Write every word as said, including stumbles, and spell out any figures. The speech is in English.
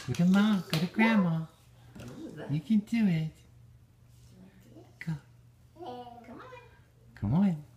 Go to mom. Go to grandma. You can do it. Go. Come on. Come on.